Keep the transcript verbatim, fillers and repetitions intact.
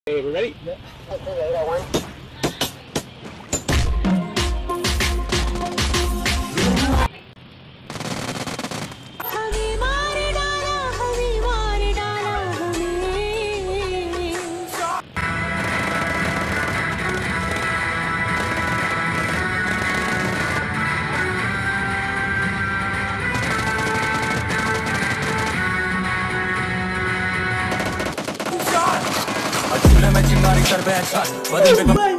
Okay, we ready? Yeah. Okay, eight oh one. मैं चिंगारी कर बैठा